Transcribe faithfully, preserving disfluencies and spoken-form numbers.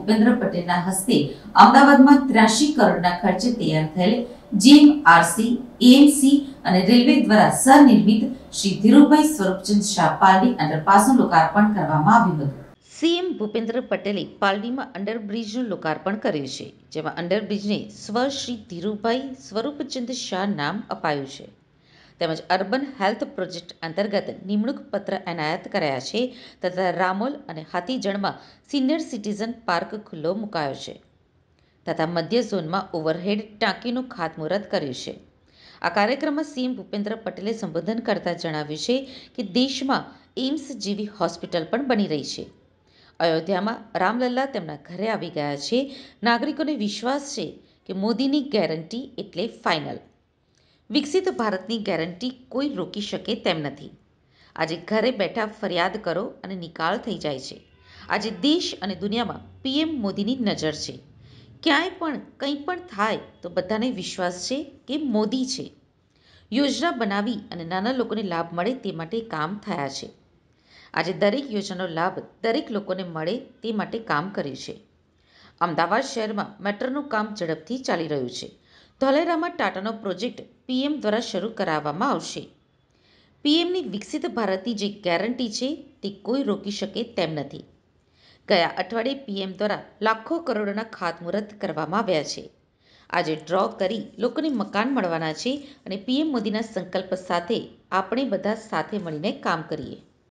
ભૂપેન્દ્ર પટેલના હસ્તે અમદાવાદમાં ત્ર્યાસી કરોડના ખર્ચે તૈયાર થયેલ જીએમઆરસી, એએમસી અને રેલવે દ્વારા સનિર્મિત શ્રી ધીરુભાઈ સ્વરૂપચંદ શાહ પાલડી અંડરપાસનું લોકાર્પણ કરવામાં આવ્યું હતું. સીએમ ભૂપેન્દ્ર પટેલે પાલડીમાં અંડરબ્રિજનું લોકાર્પણ કર્યું છે, જેમાં અંડરબ્રિજને સ્વ શ્રી ધીરુભાઈ સ્વરૂપચંદ શાહ નામ અપાયું છે. તેમજ અર્બન હેલ્થ પ્રોજેક્ટ અંતર્ગત નિમણૂક પત્ર એનાયત કર્યા છે તથા રામોલ અને હાથીજણમાં સિનિયર સિટીઝન પાર્ક ખુલ્લો મુકાયો છે તથા મધ્ય ઝોનમાં ઓવરહેડ ટાંકીનું ખાતમુહૂર્ત કર્યું છે. આ કાર્યક્રમમાં સીએમ ભૂપેન્દ્ર પટેલે સંબોધન કરતા જણાવ્યું છે કે દેશમાં એમ્સ જેવી હોસ્પિટલ પણ બની રહી છે. અયોધ્યામાં રામલલ્લા તેમના ઘરે આવી ગયા છે. નાગરિકોને વિશ્વાસ છે કે મોદીની ગેરંટી એટલે ફાઇનલ. વિકસિત ભારતની ગેરંટી કોઈ રોકી શકે તેમ નથી. આજે ઘરે બેઠા ફરિયાદ કરો અને નિકાલ થઈ જાય છે. આજે દેશ અને દુનિયામાં પીએમ મોદીની નજર છે. ક્યાંય પણ કંઈ પણ થાય તો બધાને વિશ્વાસ છે કે મોદી છે. યોજના બનાવી અને નાના લોકોને લાભ મળે તે માટે કામ થયા છે. આજે દરેક યોજનાનો લાભ દરેક લોકોને મળે તે માટે કામ કર્યું છે. અમદાવાદ શહેરમાં મેટ્રોનું કામ ઝડપથી ચાલી રહ્યું છે. ધોલેરામાં ટાટાનો પ્રોજેક્ટ પીએમ દ્વારા શરૂ કરાવવામાં આવશે. પીએમની વિકસિત ભારતની જે ગેરંટી છે તે કોઈ રોકી શકે તેમ નથી. ગયા અઠવાડિયે પીએમ દ્વારા લાખો કરોડોના ખાતમુહૂર્ત કરવામાં આવ્યા છે. આજે ડ્રો કરી લોકોને મકાન મળવાના છે અને પીએમ મોદીના સંકલ્પ સાથે આપણે બધા સાથે મળીને કામ કરીએ.